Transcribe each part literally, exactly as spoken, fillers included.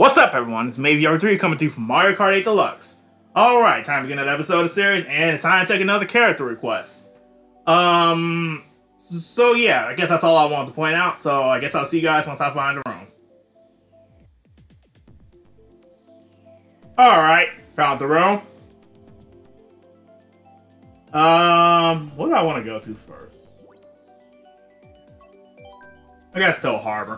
What's up, everyone? It's Maybe R three coming to you from Mario Kart eight Deluxe. Alright, time to get another episode of the series, and it's time to take another character request. Um, so yeah, I guess that's all I wanted to point out, so I guess I'll see you guys once I find the room. Alright, found the room. Um, what do I want to go to first? I guess Toad Harbor.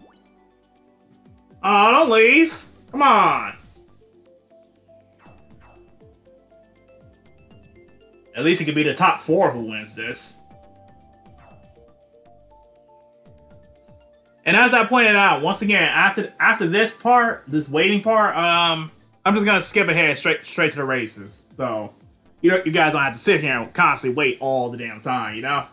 Oh, don't leave. Come on. At least it could be the top four who wins this. And as I pointed out, once again, after after this part, this waiting part, um, I'm just gonna skip ahead straight straight to the races. So you know, you guys don't have to sit here and constantly wait all the damn time, you know?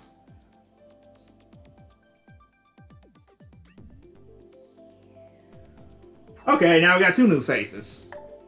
Okay, now we got two new faces.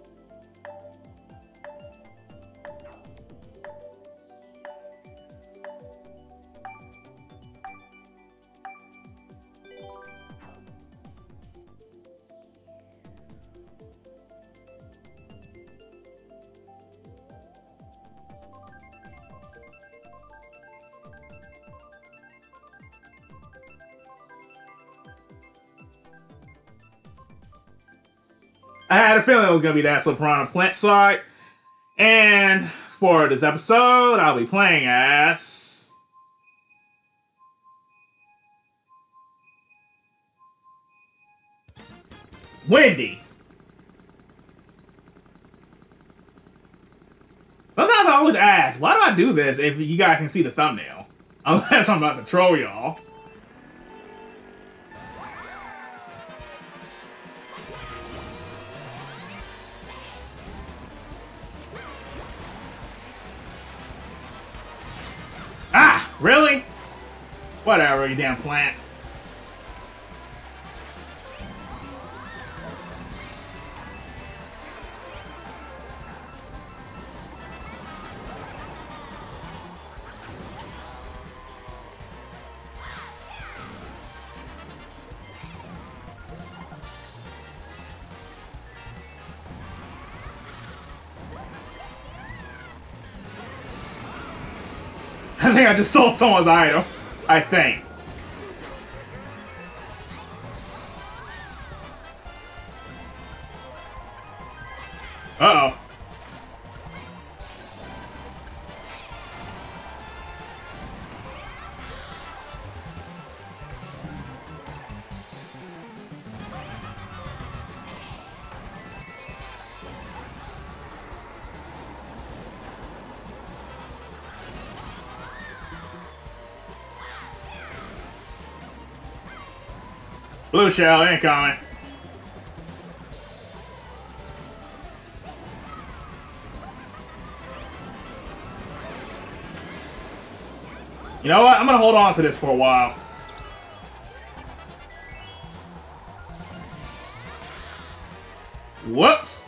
I had a feeling it was going to be that, so Piranha Plant side. And for this episode, I'll be playing as... Wendy. Sometimes I always ask, why do I do this if you guys can see the thumbnail? Unless I'm about to troll y'all. Ah! Really? Whatever, you damn plant. I think I just stole someone's item. I think. Uh-oh. Blue shell incoming. You know what? I'm gonna hold on to this for a while. Whoops.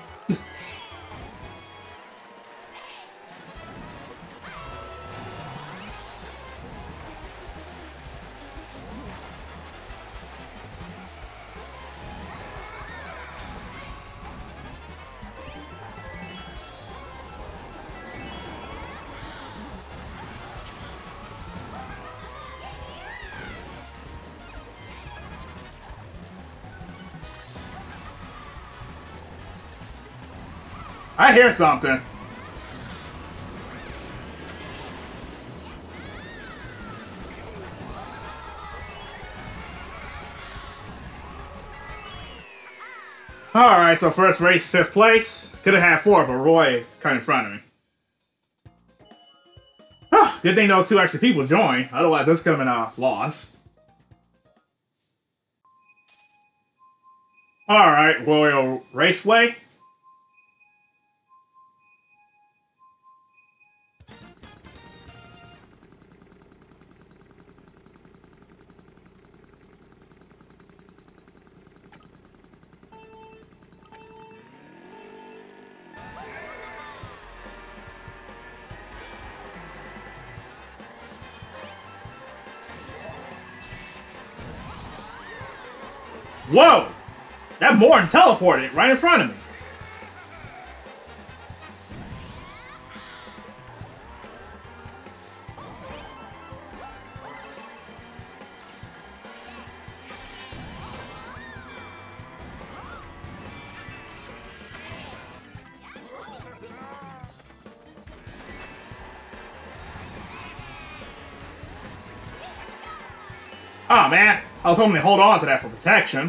I hear something. Alright, so first race, fifth place. Could have had four, but Roy kind of in front of me. Oh, good thing those two extra people joined. Otherwise, this could have been a loss. Alright, Royal Raceway. Whoa! That Morton teleported right in front of me. Oh man, I was hoping to hold on to that for protection.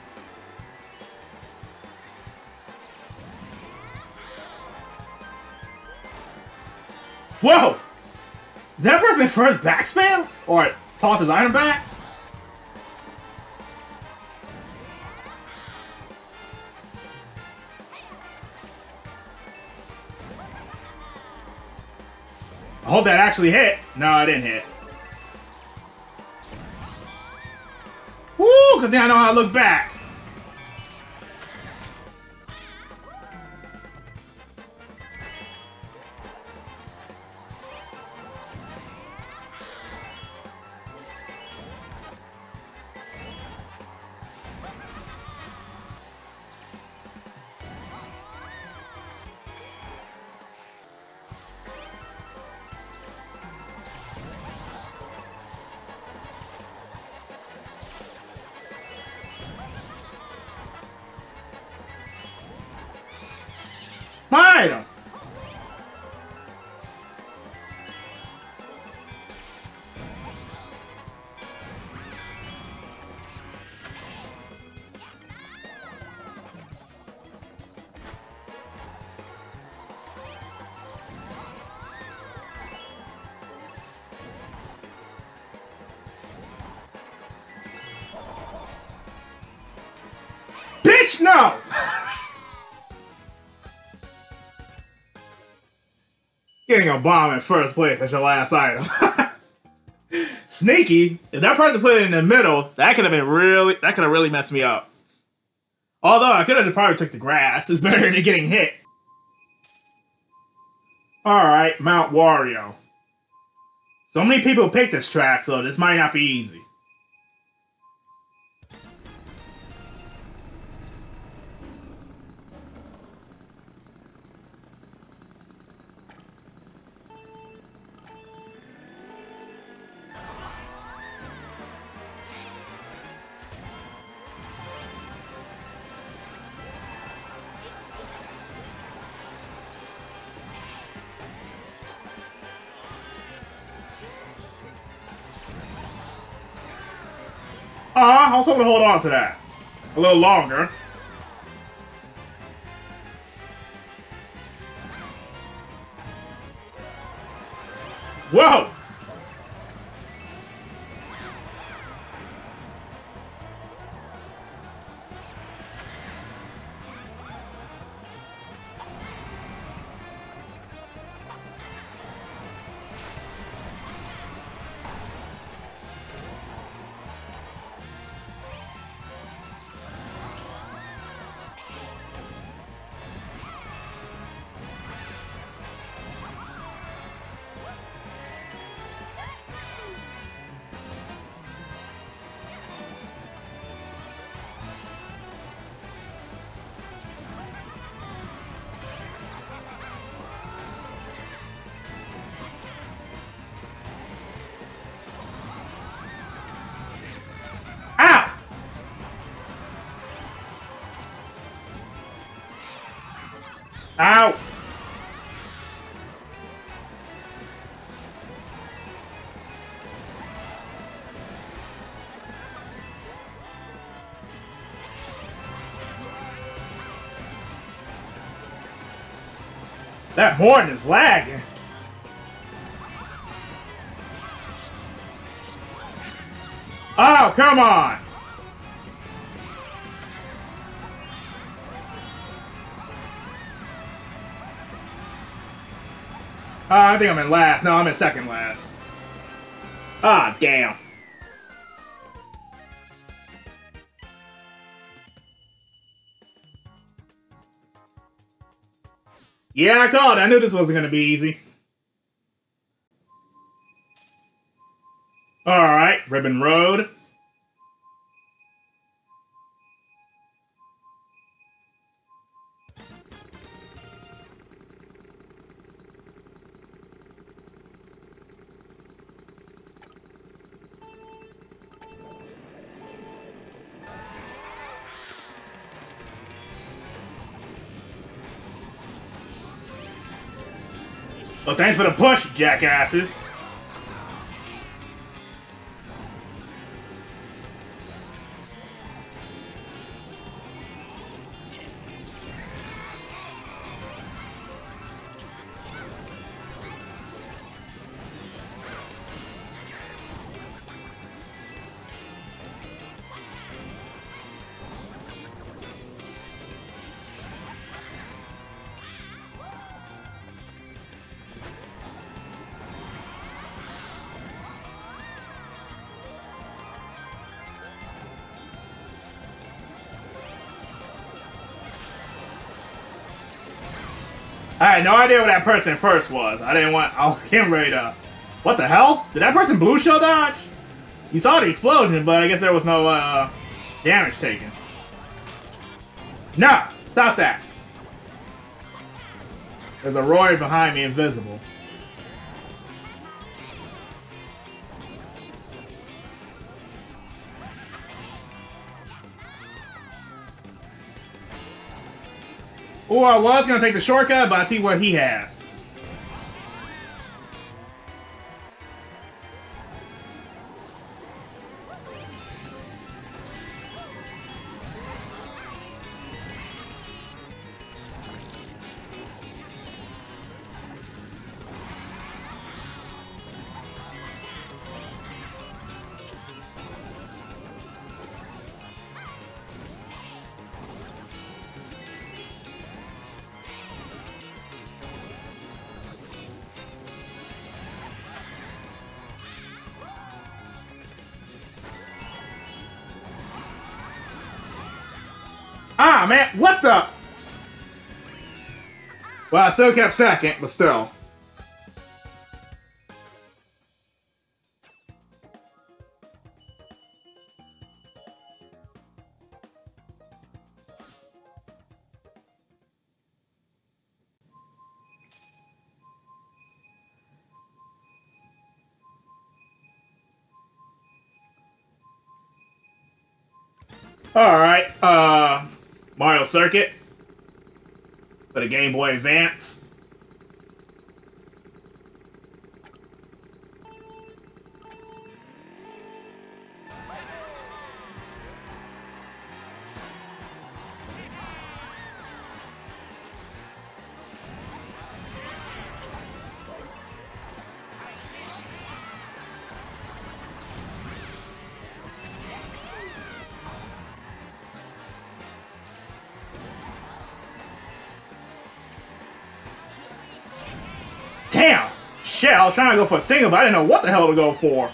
Whoa! Did that person first backspam? Or toss his item back? I hope that actually hit. No, it didn't hit. Woo! Cause then I know how to look back. My item! Bitch, no! Getting a bomb in first place as your last item. Sneaky. If that person put it in the middle, that could have been really, that could have really messed me up. Although I could have probably took the grass. It's better than getting hit. Alright, Mount Wario. So many people picked this track, so this might not be easy. Aw, I was hoping to hold on to that a little longer. Whoa! Ow! Ow! That Morton is lagging. Oh, come on! Uh, I think I'm in last. No, I'm in second last. Ah, damn. Yeah, I called it. I knew this wasn't going to be easy. Alright, Ribbon Road. Well, thanks for the push, jackasses. I had no idea what that person first was. I didn't want. I was getting ready to. What the hell? Did that person blue shell dodge? You saw the explosion, but I guess there was no uh, damage taken. No! Stop that! There's a Roy behind me, invisible. Oh, I was gonna take the shortcut, but I see what he has. Ah, man, what the? Well, I still kept second, but still. Alright, uh... Mario Circuit for the Game Boy Advance. Damn! Shit, I was trying to go for a single, but I didn't know what the hell to go for.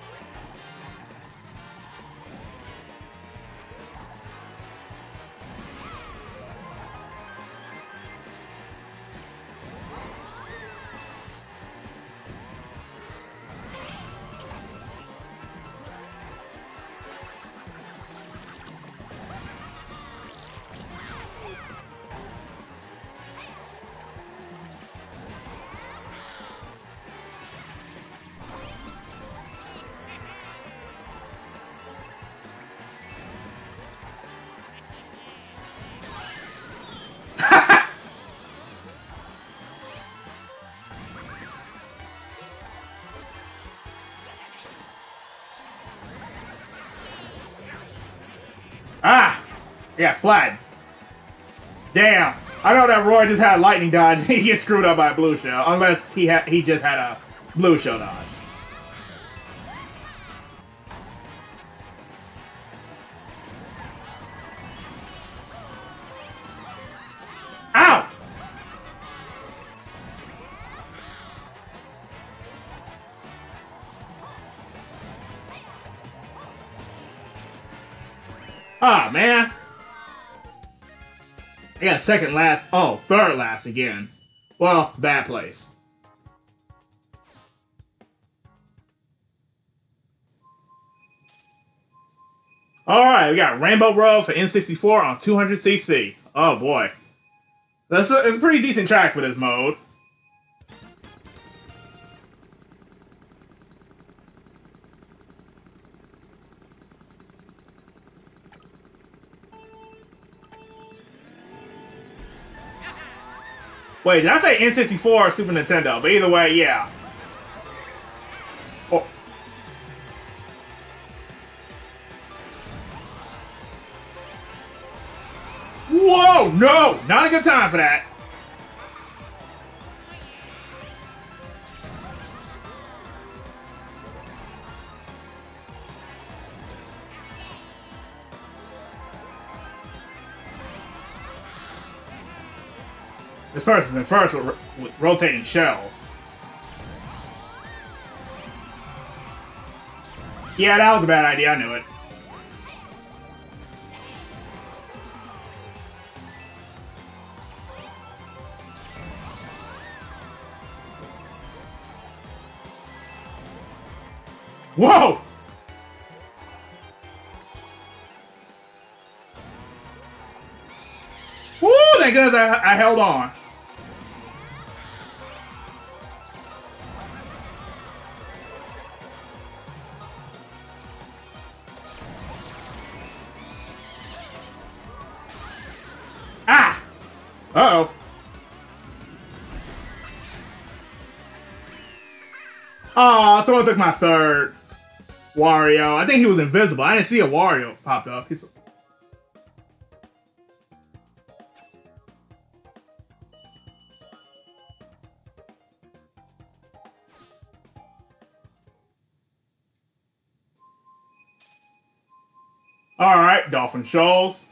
Ah! I got flattened. Damn. I know that Roy just had a lightning dodge. He gets screwed up by a blue shell. Unless he had he just had a blue shell dodge. Ow! Ah, man. I got second last. Oh, third last again. Well, bad place. Alright, we got Rainbow Road for N sixty-four on two hundred C C. Oh boy. That's a, it's a pretty decent track for this mode. Wait, did I say N sixty-four or Super Nintendo? But either way, yeah. Oh. Whoa! No! Not a good time for that. This person's in first with, with rotating shells. Yeah, that was a bad idea. I knew it. Whoa! Woo! Thank goodness I, I held on. Ah! Uh-oh. Aw, someone took my third. Wario. I think he was invisible. I didn't see a Wario popped up. He's... Alright, Dolphin Shoals.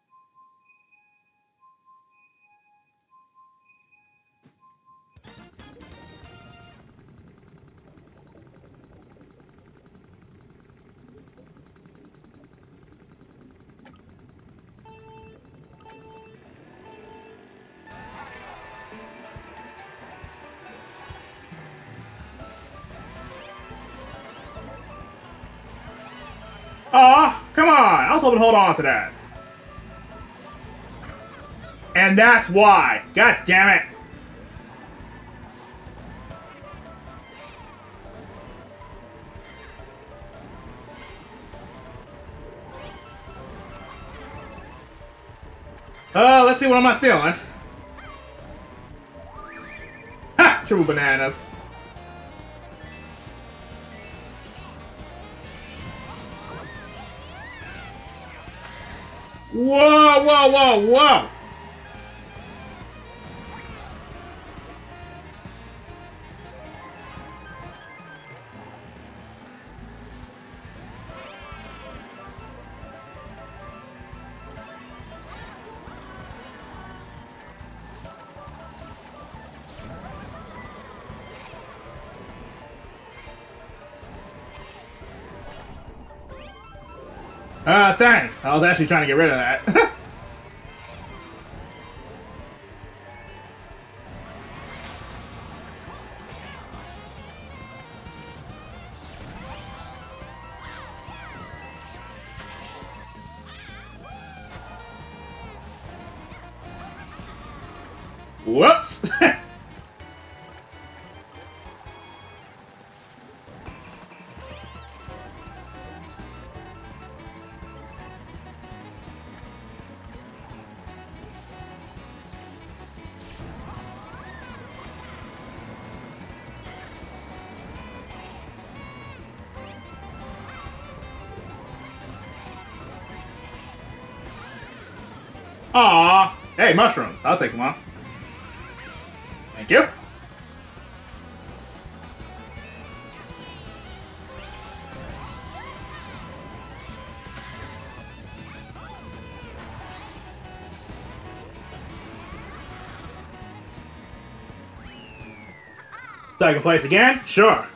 Aw, come on! I was hoping to hold on to that. And that's why. God damn it. Uh, let's see what am I stealing. Ha! Triple bananas. Whoa, whoa, whoa, whoa! Uh, thanks. I was actually trying to get rid of that. Whoops! Aw, hey, mushrooms. I'll take some on. Thank you. Second place again? Sure.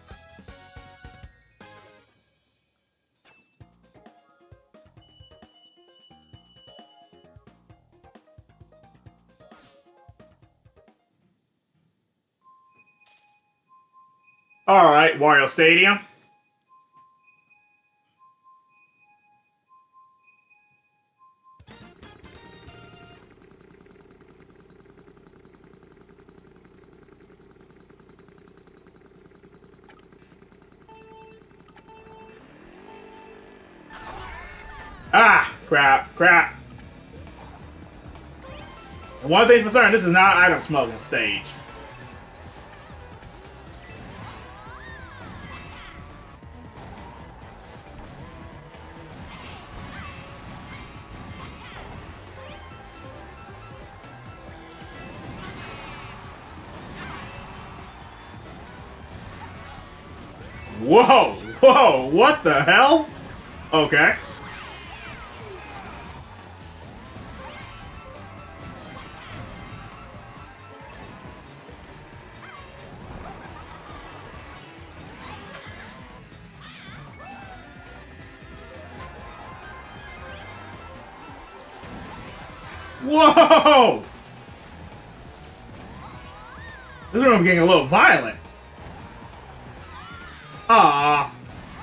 Alright, Wario Stadium. Ah, crap, crap. And one thing for certain, this is not an item smuggling stage. Whoa! Whoa! What the hell? Okay. Whoa! This room getting a little violent. Ah.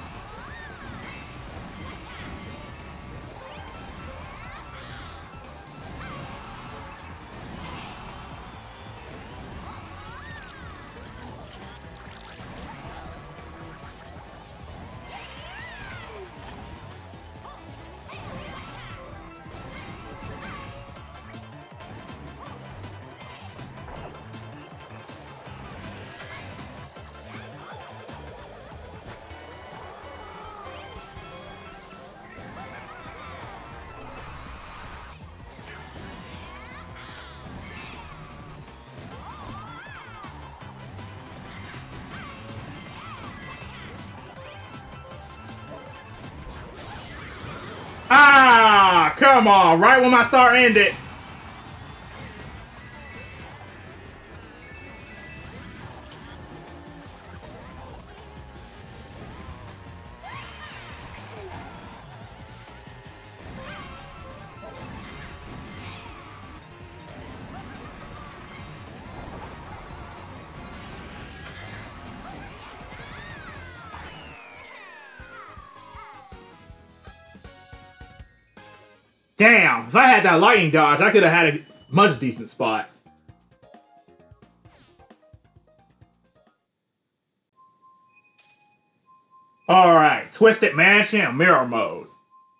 Ah, come on, right when my start ended. Damn, if I had that lightning dodge, I could have had a much decent spot. Alright, Twisted Mansion Mirror Mode.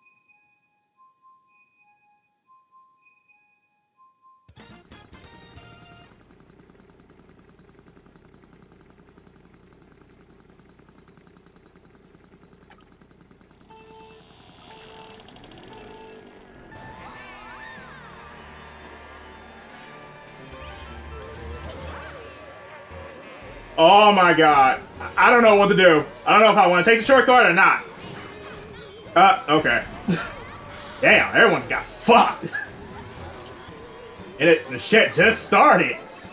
Oh my god. I don't know what to do. I don't know if I want to take the shortcut or not. Uh, okay. Damn, everyone's got fucked. And it, the shit just started.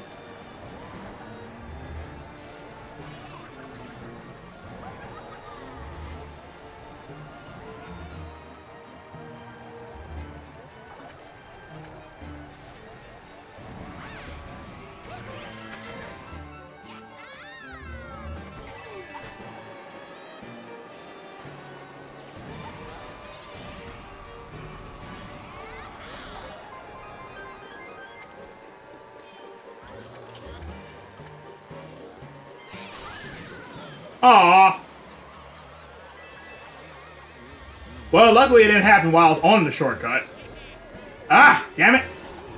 Aww. Well, luckily it didn't happen while I was on the shortcut. Ah, damn it.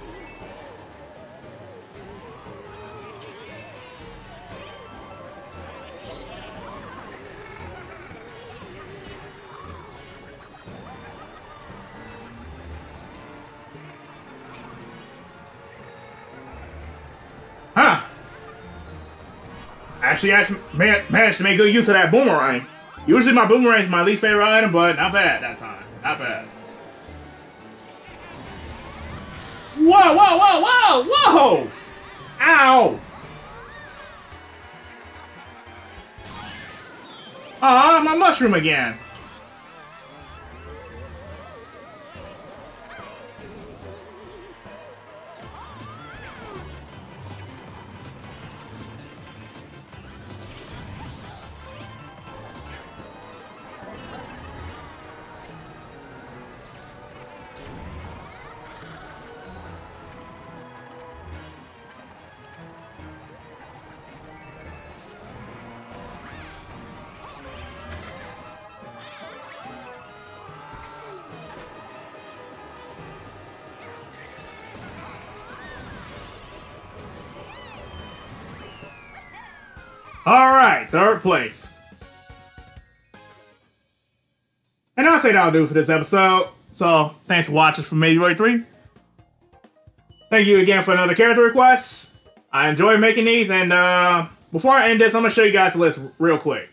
Huh. Actually, I managed to make good use of that boomerang. Usually my boomerang is my least favorite item, but not bad that time. Not bad. Whoa, whoa, whoa, whoa, whoa! Ow! Aw, my mushroom again. right, third place. And I'll say that'll do for this episode. So, thanks for watching from Melee three. Thank you again for another character request. I enjoy making these, and uh, before I end this, I'm going to show you guys the list real quick.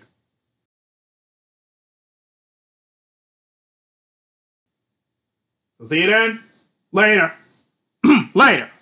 So see you then. Later. Later.